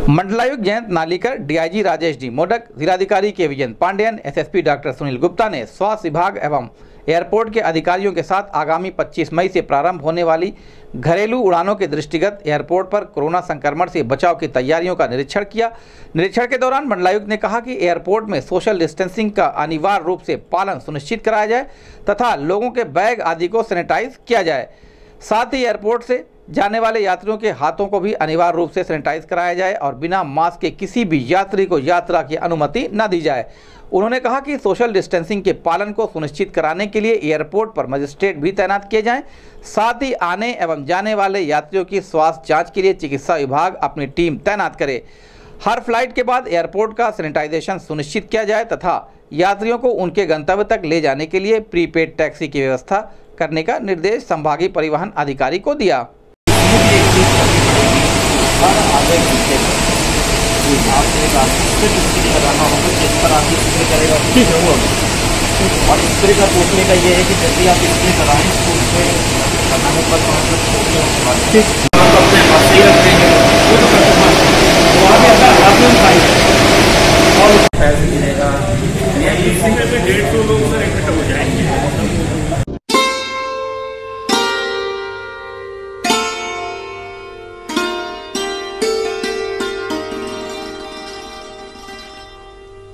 मंडलायुक्त Jayant Nalikar, DIG Rajesh D Modak, जिलाधिकारी K Vijay Pandiyan, SSP doctor Sunil Gupta ने स्वास्थ्य विभाग एवं एयरपोर्ट के अधिकारियों के साथ आगामी 25 मई से प्रारंभ होने वाली घरेलू उड़ानों के दृष्टिगत एयरपोर्ट पर कोरोना संक्रमण से बचाव की तैयारियों का निरीक्षण किया। निरीक्षण के दौरान मंडलायुक्त ने कहा कि एयरपोर्ट में सोशल डिस्टेंसिंग का अनिवार्य रूप से पालन सुनिश्चित कराया जाए तथा लोगों के बैग आदि को सैनिटाइज किया जाए। साथ ही एयरपोर्ट से जाने वाले यात्रियों के हाथों को भी अनिवार्य रूप से सैनिटाइज कराया जाए और बिना मास्क के किसी भी यात्री को यात्रा की अनुमति न दी जाए। उन्होंने कहा कि सोशल डिस्टेंसिंग के पालन को सुनिश्चित कराने के लिए एयरपोर्ट पर मजिस्ट्रेट भी तैनात किए जाएं। साथ ही आने एवं जाने वाले यात्रियों की स्वास्थ्य जांच के लिए चिकित्सा विभाग अपनी टीम तैनात करे। हर फ्लाइट के बाद एयरपोर्ट का सैनिटाइजेशन सुनिश्चित किया जाए तथा यात्रियों को उनके गंतव्य तक ले जाने के लिए प्रीपेड टैक्सी की व्यवस्था करने का निर्देश संभागीय परिवहन अधिकारी को दिया। और स्प्रे का सोचने का ये है कि जब भी आप स्प्रे कराएं तो उससे बनाने पर छोड़ने उसके बाद अपने पास ही रखते हैं।